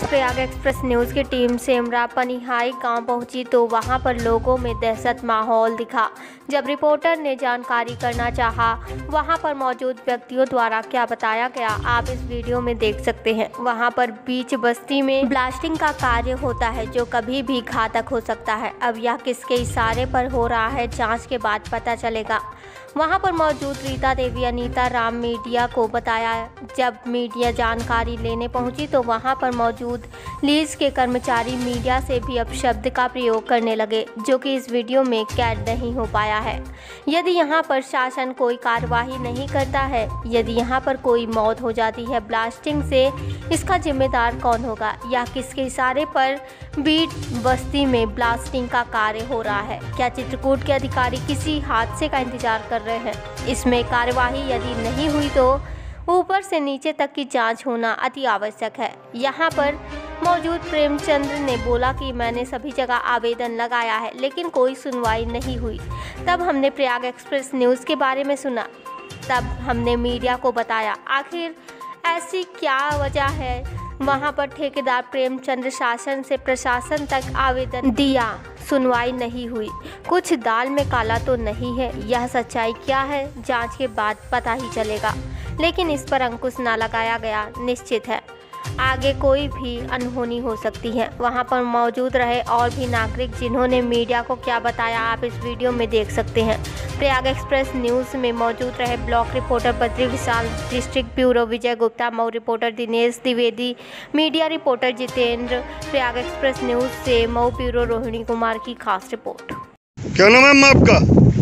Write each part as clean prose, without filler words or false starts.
Prayag express news की team Semra Panihai गांव पहुंची तो वहां पर लोगों में दहशत माहौल दिखा। जब रिपोर्टर ने जानकारी करना चाहा, वहां पर मौजूद व्यक्तियों द्वारा क्या बताया गया आप इस वीडियो में देख सकते हैं। वहां पर बीच बस्ती में ब्लास्टिंग का कार्य होता है जो कभी भी घातक हो सकता है। अब यह किसके इशारे पर हो रहा है, जाँच के बाद पता चलेगा। वहां पर मौजूद रीता देवी अनीता राम मीडिया को बताया। जब मीडिया जानकारी लेने पहुंची तो वहां पर मौजूद लीज के कर्मचारी मीडिया से भी अपशब्द का प्रयोग करने लगे, जो कि इस वीडियो में कैद नहीं हो पाया है। यदि यहां पर शासन कोई कार्रवाई नहीं करता है, यदि यहां पर कोई मौत हो जाती है ब्लास्टिंग से, इसका जिम्मेदार कौन होगा या किसके इशारे पर बीट बस्ती में ब्लास्टिंग का कार्य हो रहा है? क्या चित्रकूट के अधिकारी किसी हादसे का इंतजार कर रहे हैं? इसमें कार्यवाही यदि नहीं हुई तो ऊपर से नीचे तक की जांच होना अति आवश्यक है। यहाँ पर मौजूद प्रेमचंद्र ने बोला कि मैंने सभी जगह आवेदन लगाया है लेकिन कोई सुनवाई नहीं हुई। तब हमने प्रयाग एक्सप्रेस न्यूज़ के बारे में सुना, तब हमने मीडिया को बताया आखिर ऐसी क्या वजह है। वहां पर ठेकेदार प्रेमचंद्र शासन से प्रशासन तक आवेदन दिया, सुनवाई नहीं हुई। कुछ दाल में काला तो नहीं है, यह सच्चाई क्या है जांच के बाद पता ही चलेगा। लेकिन इस पर अंकुश ना लगाया गया निश्चित है आगे कोई भी अनहोनी हो सकती है। वहां पर मौजूद रहे और भी नागरिक जिन्होंने मीडिया को क्या बताया आप इस वीडियो में देख सकते हैं। प्रयाग एक्सप्रेस न्यूज़ में मौजूद रहे block reporter Badri Vishal, district bureau Vijay Gupta, Mau reporter Dinesh Dwivedi, media reporter Jitendra. Prayag express news से मऊ ब्यूरो रोहिणी कुमार की खास रिपोर्ट। क्या नाम है आपका?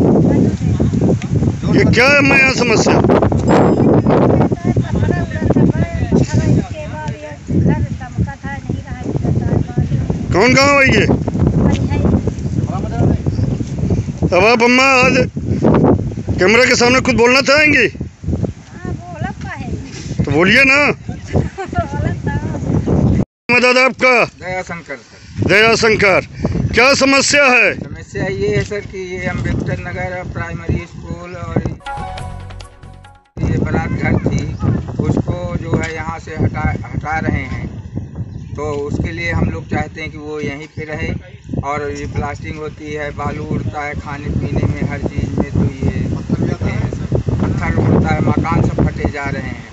ये क्या है मैं यहाँ समस्या? कौन गाँव है ये? अब आप अम्मा आज कैमरा के सामने कुछ बोलना चाहेंगी? तो बोलिए ना। दादा आपका? दया शंकर। दया शंकर, क्या समस्या है? समस्या ये है सर कि ये अम्बेडकर नगर प्राइमरी स्कूल और ये बारात घर थी, उसको जो है यहाँ से हटा रहे हैं। तो उसके लिए हम लोग चाहते हैं कि वो यहीं पे रहे। और ये प्लास्टिंग होती है, बालू उड़ता है खाने पीने में, हर चीज़ में। तो ये पत्थर उड़ता है, मकान सब फटे जा रहे हैं।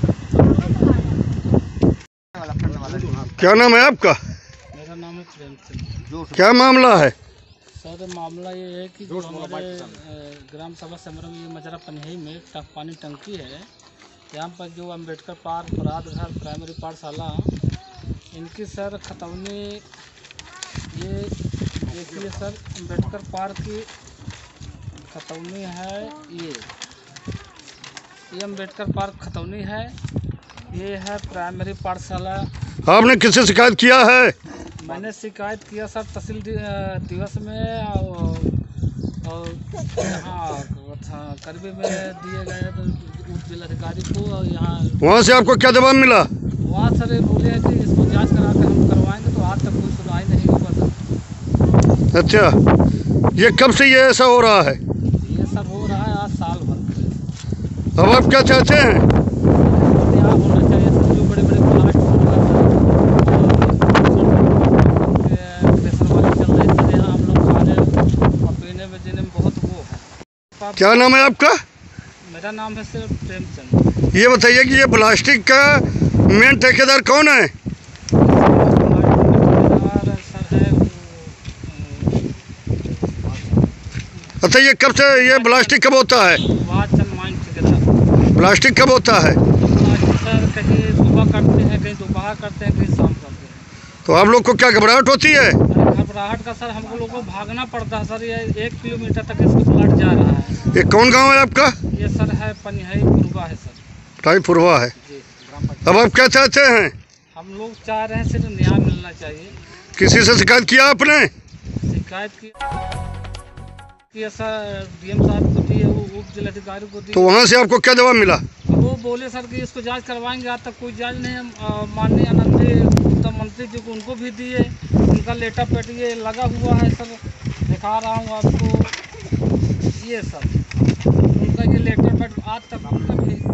क्या नाम है आपका? मेरा नाम है प्रेमचंद। क्या मामला है? सर मामला ये है कि जो हमारे ग्राम सभा सेमरा में ये मजरा पनिहाई में पानी टंकी है, यहाँ पर जो अम्बेडकर पार्क, बारात घर, प्राइमरी पाठशाला, इनकी सर खतौनी ये देखिए सर, अम्बेडकर पार्क की खतौनी है। ये अम्बेडकर पार्क खतौनी है, ये है प्राइमरी पाठशाला। आपने किससे शिकायत किया है? मैंने शिकायत किया सर तहसील दिवस में और यहाँ करबे में दिए गए उप जिलाधिकारी को। और यहाँ वहाँ से आपको क्या जवाब मिला? वहाँ सर बोले हैं कि इसको जांच करा के हम करवाएंगे, तो आज तक कोई सुनवाई नहीं हुआ सर। अच्छा, ये कब से ये ऐसा हो रहा है? ये सब हो रहा है आज साल भर। अब आप क्या चाहते हैं? यहाँ होना चाहिए सर, जो बड़े बड़े प्लाट प्रेशर वाले चल रहे सर, यहाँ हम लोग खा रहे और पीने में जीने में बहुत वो है। क्या नाम है आपका? मेरा नाम है सर प्रेमचंद। ये बताइए कि ये प्लास्टिक का मेन ठेकेदार कौन है? अच्छा, ये कब से ये प्लास्टिक कब होता है? प्लास्टिक कब होता है? सर कहीं सुबह करते हैं, कहीं दोपहर करते हैं, कहीं शाम करते हैं। तो आप लोग को क्या घबराहट होती है? घबराहट का सर हमको लोगों को भागना पड़ता है सर। ये 1 किलोमीटर तक इसको प्लाट जा रहा है। ये कौन गांव है आपका? ये सर है पनिहाई पुरवा है सर। पुरवा है। जी। अब आप क्या चाहते हैं? हम लोग चाह रहे हैं सिर्फ न्याय मिलना चाहिए। किसी से शिकायत किया आपने? शिकायत की सर डीएम साहब को दी है, वो उप जिलाधिकारी को दी। तो वहाँ से आपको क्या जवाब मिला? वो बोले सर कि इसको जांच करवाएंगे, आज तक कोई जांच नहीं। माननीय आनंदी उत्तम मंत्री जी को उनको भी दिए, उनका लेटर पेट ये लगा हुआ है सर, दिखा रहा हूँ आपको। ये सर उनका ये लेटर पेट आज तक